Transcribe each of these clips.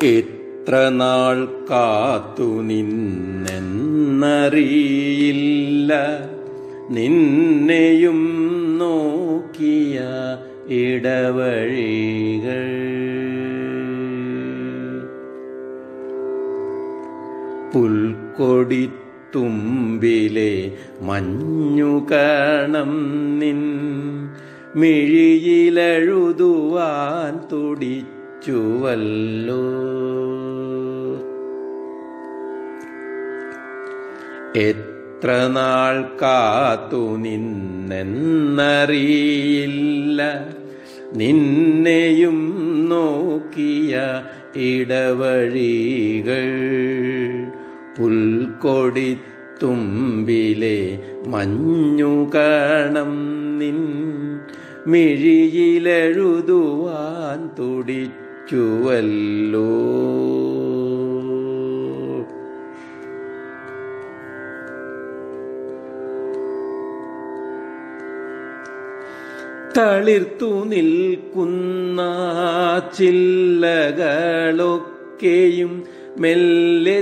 എത്ര നാൾ കാത്തു നിന്നെന്നറിയില്ല, നിന്നെയും നോക്കിയ ഇടവഴികൾ. പുൽക്കൊടിത്തുമ്പിലെ മഞ്ഞുകണം നിൻ മിഴിയിലെഴുതുവാൻ തുടിച്ചുവല്ലോ. എത്ര നാൾ കാത്തു നിന്നെന്നറിയില്ല, നിന്നെയും നോക്കിയ ഇടവഴികൾ. പുൽക്കൊടിത്തുമ്പിലെ മഞ്ഞുകണം നിൻ മിഴിയിലെഴുതുവാൻ തുടിച്ചുവല്ലോ. തളിർത്തു നിൽക്കുന്ന ചില്ലകളൊക്കെയും മെല്ലെ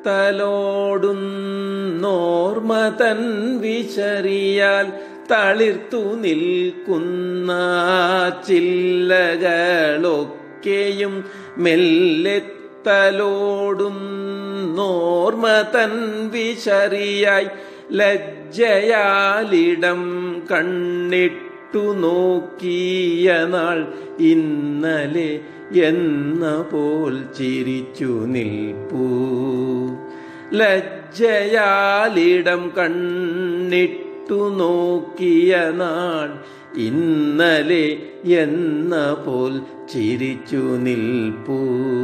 തലോടുന്നോർമ്മ തൻ വിശറിയാൽ. തളിർത്തു നിൽക്കുന്ന ചില്ലകളൊക്കെയും മെല്ലെ തലോടുന്നോർമ്മ തൻ വിശറിയായി. ലജ്ജയാലിടം കണ്ണിട്ടു നോക്കിയ നാൾ ഇന്നലെ എന്ന പോൽ ചിരിച്ചു നിൽപ്പൂ. ലജ്ജയാലിടം കണ്ണിട്ടു നോക്കിയ നാൾ ഇന്നലെ എന്ന പോൽ ചിരിച്ചു നിൽപ്പൂ.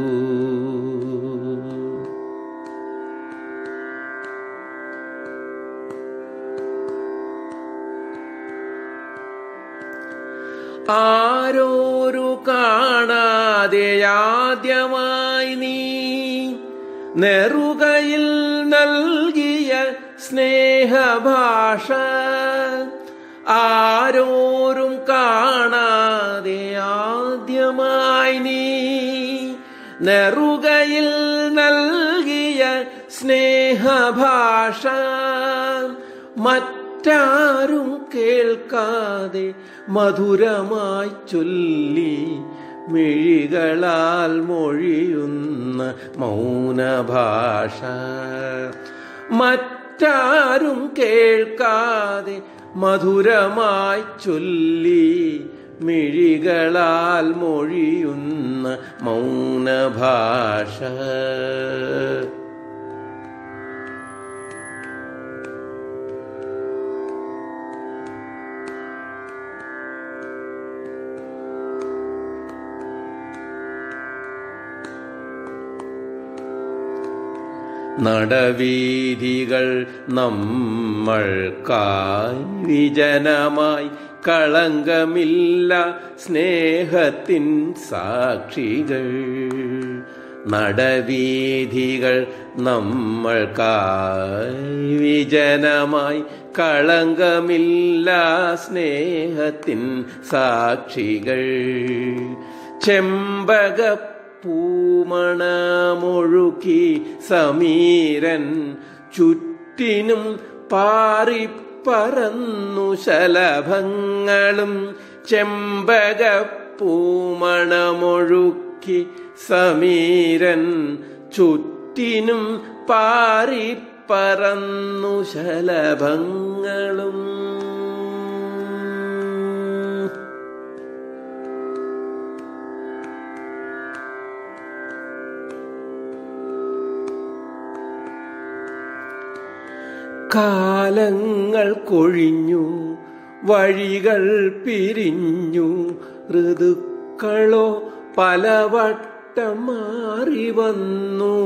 ആരോരു കാണാതെ ആദ്യമായി നീ നെറുകയിൽ നൽകിയ സ്നേഹഭാഷ. ആരോരും കാണാതെ ആദ്യമായി നീ നെറുകയിൽ നൽകിയ സ്നേഹഭാഷ. മറ്റാരും കേൾക്കാതെ മധുരമായി ചൊല്ലി മിഴികളാൽ മൊഴിയുന്ന മൗനഭാഷ. മറ്റാരും കേൾക്കാതെ മധുരമായി ചൊല്ലി മിഴികളാൽ മൊഴിയുന്ന മൗനഭാഷ. നടവീഥികൾ നമ്മൾക്കായി വിജനമായി, കളങ്കമില്ല സ്നേഹത്തിൻ സാക്ഷികൾ. നടവീഥികൾ നമ്മൾക്കായി വിജനമായി, കളങ്കമില്ല സ്നേഹത്തിൻ സാക്ഷികൾ. ചെമ്പക പൂമണമൊഴുക്കി സമീരൻ ചുറ്റിനും പാറിപ്പറന്നു ശലഭങ്ങളും. ചെമ്പക പൂമണമൊഴുക്കി സമീരൻ ചുറ്റിനും പാറിപ്പറന്നു ശലഭങ്ങളും. കാലങ്ങൾ കൊഴിഞ്ഞു, വഴികൾ പിരിഞ്ഞു, ഋതുക്കളോ പലവട്ടം മാറി വന്നു.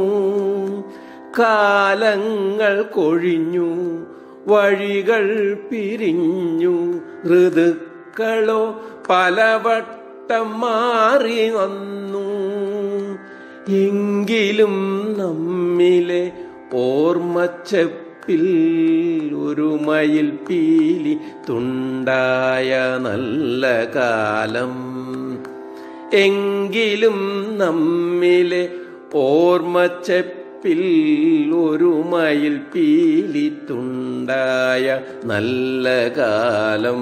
കാലങ്ങൾ കൊഴിഞ്ഞു, വഴികൾ പിരിഞ്ഞു, ഋതുക്കളോ പലവട്ടം മാറി വന്നു. എങ്കിലും നമ്മിലെ ഓർമ്മച്ചെപ്പ് ഒരു മയിൽ പീലി തുണ്ടായ നല്ല കാലം. എങ്കിലും നമ്മിലെ ഓർമ്മച്ചെപ്പിൽ ഒരു മയിൽ പീലിത്തുണ്ടായ നല്ല കാലം.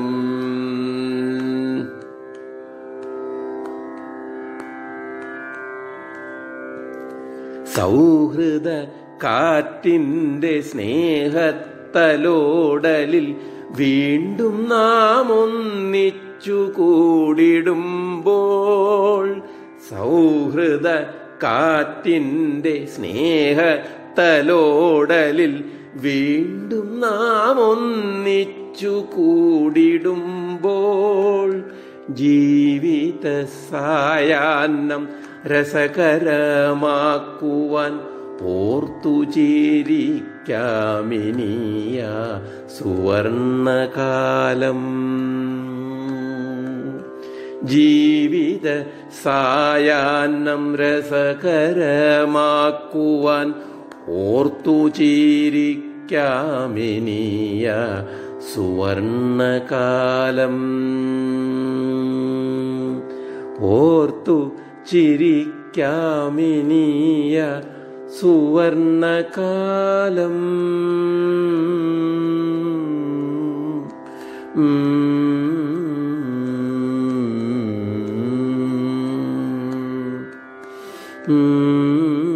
സൗഹൃദ കാറ്റിൻ്റെ സ്നേഹത്തലോടലിൽ വീണ്ടും നാം ഒന്നിച്ചു കൂടിടുമ്പോൾ, സൗഹൃദ കാറ്റിൻ്റെ സ്നേഹത്തലോടലിൽ വീണ്ടും നാം ഒന്നിച്ചു കൂടിടുമ്പോൾ, ജീവിത സായാഹ്നം രസകരമാക്കുവാൻ ഓർത്തു ചിരിക്കാമിനിയ സുവർണകാലം. ജീവിത സായാഹ്നം രസകരമാക്കുവാൻ ഓർത്തു ചിരിക്കാമിനിയ സുവർണകാലം. ഓർത്തു ചിരിക്കാമിനിയ സുവർണകാലം. Mm-hmm.